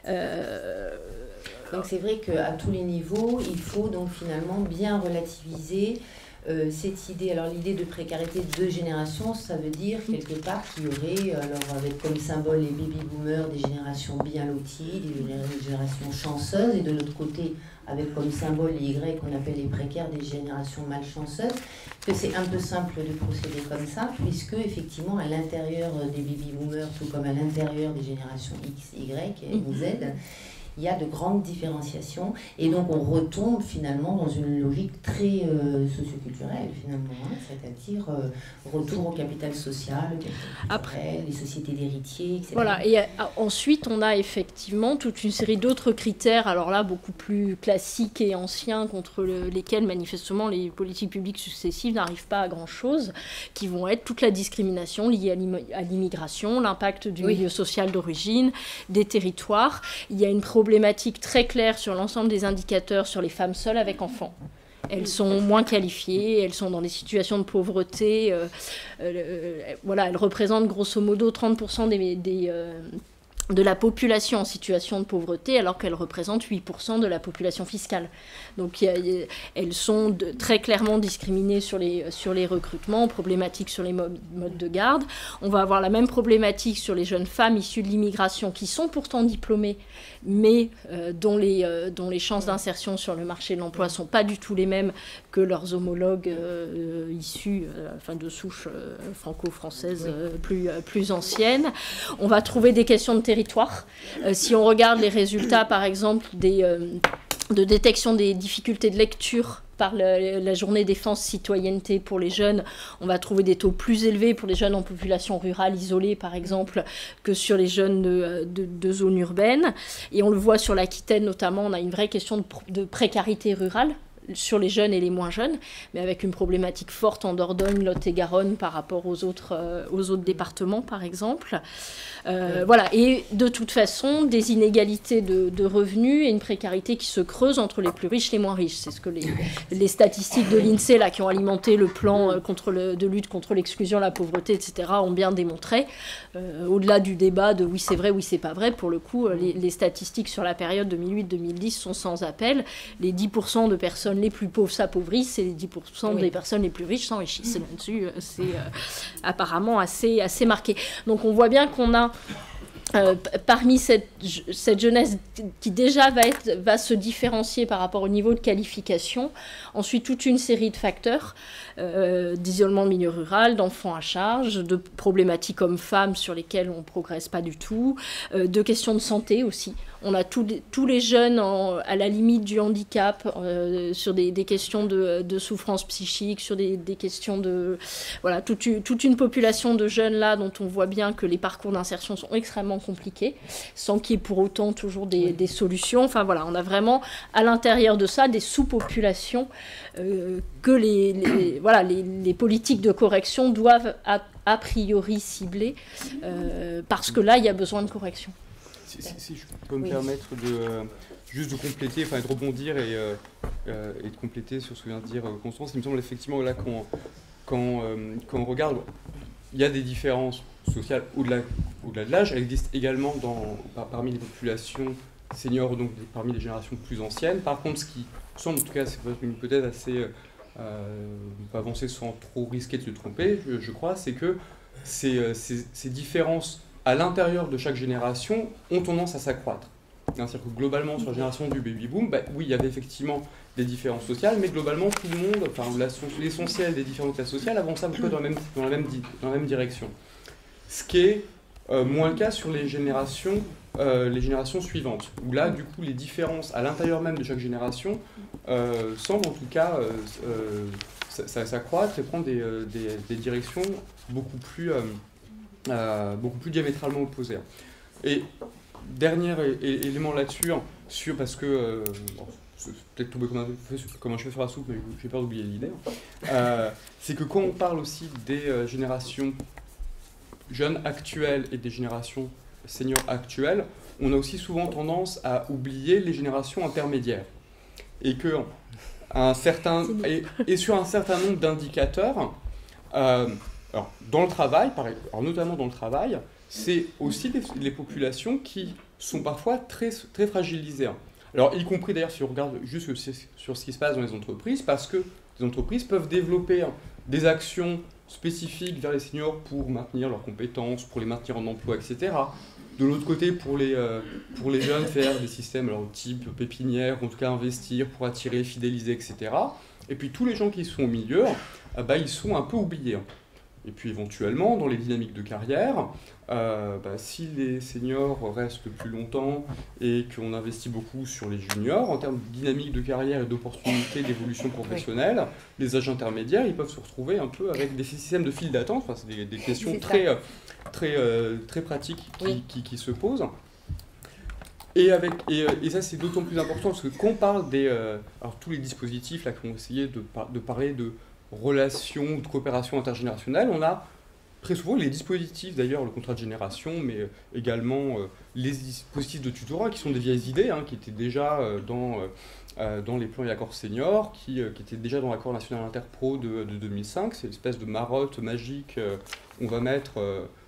Donc c'est vrai qu'à tous les niveaux, il faut donc finalement bien relativiser cette idée. Alors l'idée de précarité de 2 générations, ça veut dire quelque part qu'il y aurait, alors avec comme symbole les baby-boomers, des générations bien loties, des générations chanceuses, et de l'autre côté, avec comme symbole les Y qu'on appelle les précaires, des générations malchanceuses, que c'est un peu simple de procéder comme ça, puisque effectivement à l'intérieur des baby-boomers, tout comme à l'intérieur des générations X, Y et Z, il y a de grandes différenciations, et donc on retombe finalement dans une logique très socioculturelle finalement, c'est-à-dire retour au capital social, après les sociétés d'héritiers, etc.
Voilà, et ensuite on a effectivement toute une série d'autres critères, alors là beaucoup plus classiques et anciens, contre lesquels manifestement les politiques publiques successives n'arrivent pas à grand-chose, qui vont être toute la discrimination liée à l'immigration, l'impact du milieu social d'origine, des territoires. Il y a une problématique très claire sur l'ensemble des indicateurs sur les femmes seules avec enfants. Elles sont moins qualifiées, elles sont dans des situations de pauvreté. Elles représentent grosso modo 30% de la population en situation de pauvreté, alors qu'elles représentent 8% de la population fiscale. Donc elles sont très clairement discriminées sur les recrutements, problématiques sur les modes de garde. On va avoir la même problématique sur les jeunes femmes issues de l'immigration, qui sont pourtant diplômées, mais dont les chances d'insertion sur le marché de l'emploi ne sont pas du tout les mêmes que leurs homologues issus de souches franco-françaises plus anciennes. On va trouver des questions de territoire. Si on regarde les résultats, par exemple, de détection des difficultés de lecture par la journée défense citoyenneté pour les jeunes, on va trouver des taux plus élevés pour les jeunes en population rurale isolée, par exemple, que sur les jeunes de zones urbaines. Et on le voit sur l'Aquitaine notamment, on a une vraie question de précarité rurale sur les jeunes et les moins jeunes, mais avec une problématique forte en Dordogne, Lot-et-Garonne par rapport aux autres départements, par exemple. Et de toute façon, des inégalités de revenus et une précarité qui se creuse entre les plus riches et les moins riches. C'est ce que les statistiques de l'INSEE, là, qui ont alimenté le plan de lutte contre l'exclusion, la pauvreté, etc., ont bien démontré. Au-delà du débat de oui, c'est vrai, oui, c'est pas vrai, pour le coup, les statistiques sur la période 2008-2010 sont sans appel. Les 10% de personnes les plus pauvres s'appauvrissent et les 10% des personnes les plus riches s'enrichissent. Là-dessus, c'est apparemment assez marqué. Donc on voit bien qu'on a parmi cette jeunesse qui déjà va se différencier par rapport au niveau de qualification, ensuite toute une série de facteurs, d'isolement de milieu rural, d'enfants à charge, de problématiques hommes-femmes sur lesquelles on ne progresse pas du tout, de questions de santé aussi. On a tous les jeunes à la limite du handicap, sur des questions de souffrance psychique, sur des questions de... Voilà, toute une population de jeunes là dont on voit bien que les parcours d'insertion sont extrêmement compliqués, sans qu'il y ait pour autant toujours des solutions. Enfin voilà, on a vraiment à l'intérieur de ça des sous-populations que les politiques de correction doivent a priori cibler, parce que là, il y a besoin de correction.
Si je peux me permettre juste de compléter, enfin de rebondir et de compléter sur ce que vient de dire Constance, il me semble effectivement là quand on regarde, il y a des différences sociales au-delà de l'âge. Elles existent également parmi les populations seniors, donc parmi les générations plus anciennes. Par contre, ce qui semble, en tout cas, c'est une hypothèse assez avancée sans trop risquer de se tromper, je crois, c'est que ces différences à l'intérieur de chaque génération ont tendance à s'accroître. C'est-à-dire que globalement, sur la génération du baby-boom, oui, il y avait effectivement des différences sociales, mais globalement, tout le monde, enfin, l'essentiel des différentes classes sociales avançait un peu dans la même direction. Ce qui est moins le cas sur les générations suivantes, où là, du coup, les différences à l'intérieur même de chaque génération semblent en tout cas s'accroître et prendre des directions beaucoup plus diamétralement opposées. Et dernier élément là-dessus, parce que c'est peut-être tombé comme un cheveu sur la soupe, mais j'ai peur d'oublier l'idée, c'est que quand on parle aussi des générations jeunes actuelles et des générations seniors actuelles, on a aussi souvent tendance à oublier les générations intermédiaires. Et que sur un certain nombre d'indicateurs, alors, dans le travail, alors notamment dans le travail, c'est aussi les populations qui sont parfois très, très fragilisées. Alors, y compris d'ailleurs si on regarde juste sur ce qui se passe dans les entreprises, parce que les entreprises peuvent développer des actions spécifiques vers les seniors pour maintenir leurs compétences, pour les maintenir en emploi, etc. De l'autre côté, pour les jeunes, faire des systèmes type pépinière, en tout cas investir pour attirer, fidéliser, etc. Et puis tous les gens qui sont au milieu, ils sont un peu oubliés. Et puis éventuellement, dans les dynamiques de carrière, si les seniors restent plus longtemps et qu'on investit beaucoup sur les juniors, en termes de dynamique de carrière et d'opportunités d'évolution professionnelle, les âges intermédiaires, ils peuvent se retrouver un peu avec des systèmes de file d'attente. Enfin, c'est des questions très pratiques qui se posent. Et ça, c'est d'autant plus important parce que quand on parle alors, tous les dispositifs là, qui ont essayé de parler de relations, de coopération intergénérationnelle, on a très souvent les dispositifs, d'ailleurs le contrat de génération, mais également les dispositifs de tutorat qui sont des vieilles idées, qui étaient déjà dans les plans et accords seniors, qui étaient déjà dans l'accord national interpro de 2005, c'est une espèce de marotte magique, on va mettre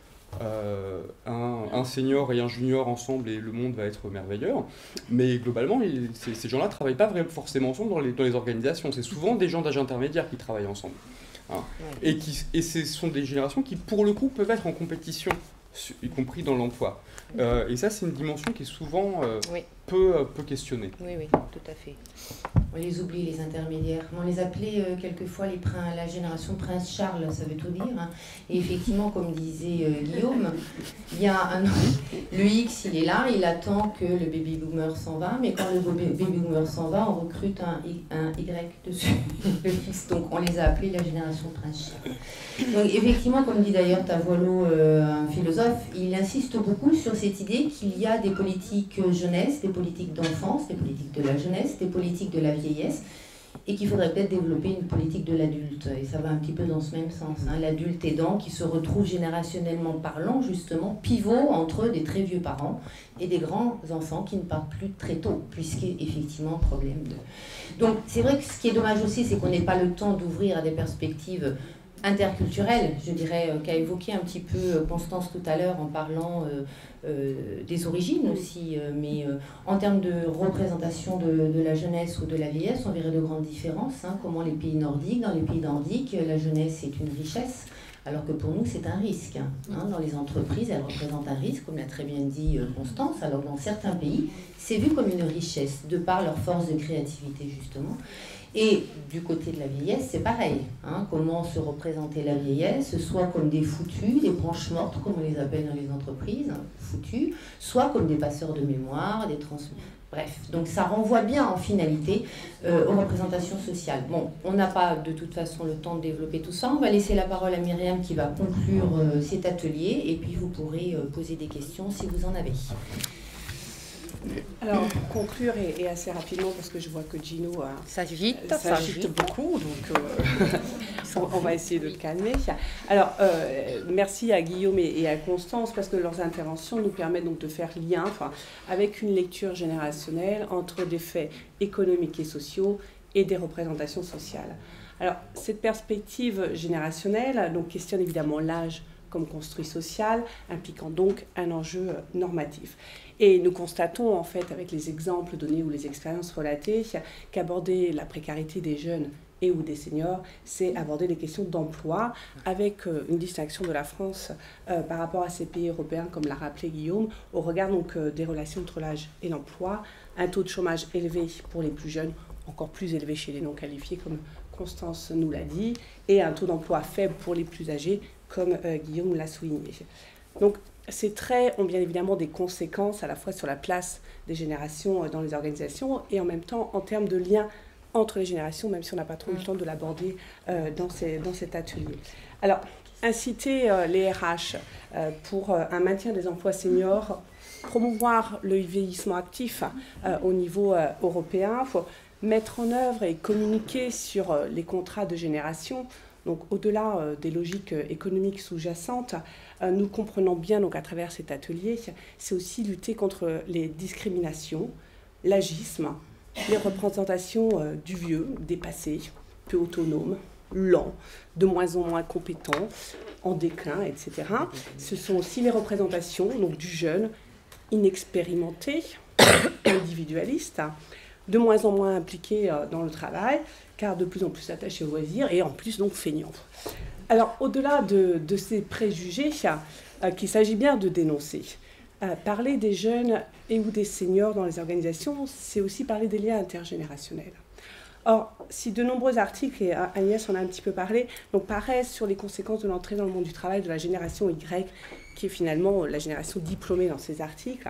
un senior et un junior ensemble et le monde va être merveilleux. Mais globalement, ces gens-là ne travaillent pas forcément ensemble dans les organisations. C'est souvent des gens d'âge intermédiaire qui travaillent ensemble. Et ce sont des générations qui, pour le coup, peuvent être en compétition, y compris dans l'emploi. Et ça, c'est une dimension qui est souvent peu questionnée.
Oui, tout à fait. On les oublie, les intermédiaires. On les appelait quelquefois la génération Prince Charles, ça veut tout dire. Et effectivement, comme disait Guillaume, il y a le X, il est là, il attend que le baby boomer s'en va, mais quand le baby boomer s'en va, on recrute un Y dessus, le X. Donc on les a appelés la génération Prince Charles. Donc effectivement, comme dit d'ailleurs Tavoileau, un philosophe, il insiste beaucoup sur cette idée qu'il y a des politiques jeunesse, des politiques d'enfance, des politiques de la jeunesse, des politiques de la vieillesse, et qu'il faudrait peut-être développer une politique de l'adulte. Et ça va un petit peu dans ce même sens. L'adulte aidant qui se retrouve générationnellement parlant, justement, pivot entre des très vieux parents et des grands enfants qui ne partent plus très tôt, puisqu'effectivement, problème de... Donc c'est vrai que ce qui est dommage aussi, c'est qu'on n'ait pas le temps d'ouvrir à des perspectives interculturelle, je dirais, qu'a évoqué un petit peu Constance tout à l'heure en parlant des origines aussi, mais en termes de représentation de la jeunesse ou de la vieillesse, on verrait de grandes différences. Comment les pays nordiques, dans les pays nordiques, la jeunesse est une richesse, Alors que pour nous, c'est un risque. Dans les entreprises, elles représentent un risque, comme l'a très bien dit Constance. Alors dans certains pays, c'est vu comme une richesse, de par leur force de créativité, justement. Et du côté de la vieillesse, c'est pareil. Comment se représenter la vieillesse, soit comme des foutus, des branches mortes, comme on les appelle dans les entreprises, foutus, soit comme des passeurs de mémoire, des Bref, donc ça renvoie bien en finalité aux représentations sociales. Bon, on n'a pas de toute façon le temps de développer tout ça. On va laisser la parole à Myriam qui va conclure cet atelier et puis vous pourrez poser des questions si vous en avez.
Alors, pour conclure, et assez rapidement, parce que je vois que Gino s'agite beaucoup, donc on va essayer de le calmer. Alors, merci à Guillaume et à Constance, parce que leurs interventions nous permettent donc de faire lien avec une lecture générationnelle entre des faits économiques et sociaux et des représentations sociales. Alors, cette perspective générationnelle donc, questionne évidemment l'âge comme construit social, impliquant donc un enjeu normatif. Et nous constatons, en fait, avec les exemples donnés ou les expériences relatées, qu'aborder la précarité des jeunes et ou des seniors, c'est aborder les questions d'emploi, avec une distinction de la France par rapport à ces pays européens, comme l'a rappelé Guillaume, au regard donc, des relations entre l'âge et l'emploi, un taux de chômage élevé pour les plus jeunes, encore plus élevé chez les non-qualifiés, comme Constance nous l'a dit, et un taux d'emploi faible pour les plus âgés, comme Guillaume l'a souligné. Donc, ces traits ont bien évidemment des conséquences à la fois sur la place des générations dans les organisations et en même temps en termes de lien entre les générations, même si on n'a pas trop eu le temps de l'aborder dans cet atelier. Alors, inciter les RH pour un maintien des emplois seniors, promouvoir le vieillissement actif au niveau européen, faut mettre en œuvre et communiquer sur les contrats de génération. Donc, au-delà des logiques économiques sous-jacentes, nous comprenons bien, donc, à travers cet atelier, c'est aussi lutter contre les discriminations, l'agisme, les représentations du vieux, dépassé, peu autonome, lent, de moins en moins compétent, en déclin, etc. Ce sont aussi les représentations donc, du jeune, inexpérimenté, individualiste, de moins en moins impliqué dans le travail, car de plus en plus attaché au loisir et en plus donc feignant. Alors au-delà de ces préjugés qu'il s'agit bien de dénoncer, parler des jeunes et ou des seniors dans les organisations, c'est aussi parler des liens intergénérationnels. Or, si de nombreux articles, et Agnès en a un petit peu parlé, donc paraissent sur les conséquences de l'entrée dans le monde du travail de la génération Y, qui est finalement la génération diplômée dans ces articles,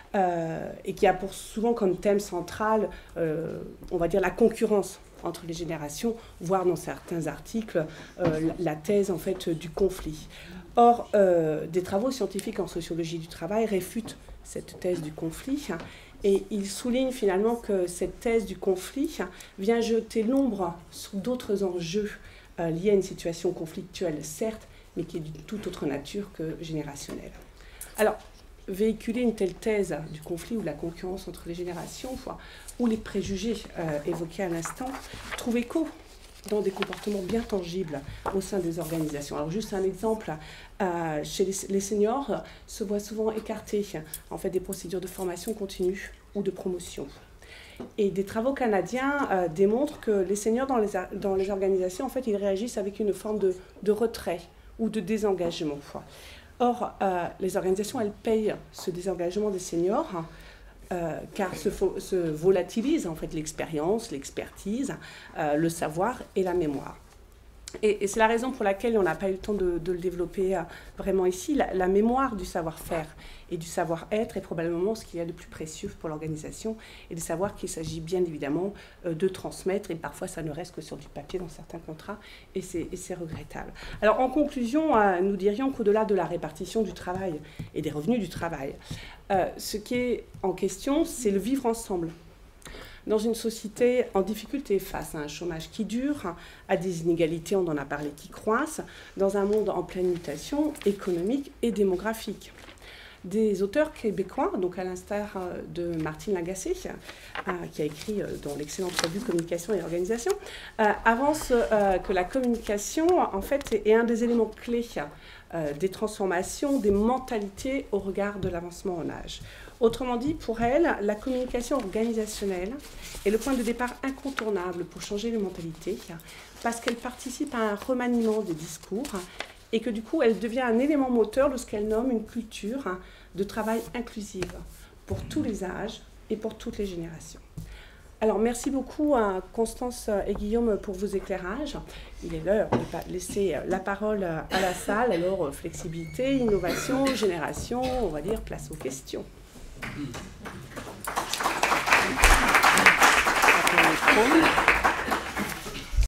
et qui a pour souvent comme thème central, on va dire, la concurrence entre les générations, voire dans certains articles, la thèse en fait du conflit. Or, des travaux scientifiques en sociologie du travail réfutent cette thèse du conflit, et ils soulignent finalement que cette thèse du conflit vient jeter l'ombre sur d'autres enjeux liés à une situation conflictuelle, certes, mais qui est d'une toute autre nature que générationnelle. Alors, véhiculer une telle thèse du conflit ou de la concurrence entre les générations, ou les préjugés évoqués à l'instant, trouve écho dans des comportements bien tangibles au sein des organisations. Alors juste un exemple, chez les seniors se voient souvent écartés en fait, des procédures de formation continue ou de promotion. Et des travaux canadiens démontrent que les seniors dans les organisations, en fait, ils réagissent avec une forme de retrait ou de désengagement. Or, les organisations, elles payent ce désengagement des seniors car se volatilise en fait l'expérience, l'expertise, le savoir et la mémoire. Et c'est la raison pour laquelle on n'a pas eu le temps de le développer vraiment ici. La mémoire du savoir-faire et du savoir-être est probablement ce qu'il y a de plus précieux pour l'organisation, et de savoir qu'il s'agit bien évidemment de transmettre, et parfois ça ne reste que sur du papier dans certains contrats, et c'est regrettable. Alors en conclusion, nous dirions qu'au-delà de la répartition du travail et des revenus du travail, ce qui est en question, c'est le vivre ensemble. Dans une société en difficulté face à un chômage qui dure, à des inégalités, on en a parlé, qui croissent, dans un monde en pleine mutation économique et démographique. Des auteurs québécois, donc à l'instar de Martine Lagacé, qui a écrit dans l'excellente revue Communication et Organisation, avancent que la communication, en fait, est un des éléments clés des transformations, des mentalités au regard de l'avancement en âge. Autrement dit, pour elle, la communication organisationnelle est le point de départ incontournable pour changer les mentalités, parce qu'elle participe à un remaniement des discours et que du coup, elle devient un élément moteur de ce qu'elle nomme une culture de travail inclusive pour tous les âges et pour toutes les générations. Alors, merci beaucoup à Constance et Guillaume pour vos éclairages. Il est l'heure de laisser la parole à la salle. Alors, flexibilité, innovation, génération, on va dire place aux questions. Merci.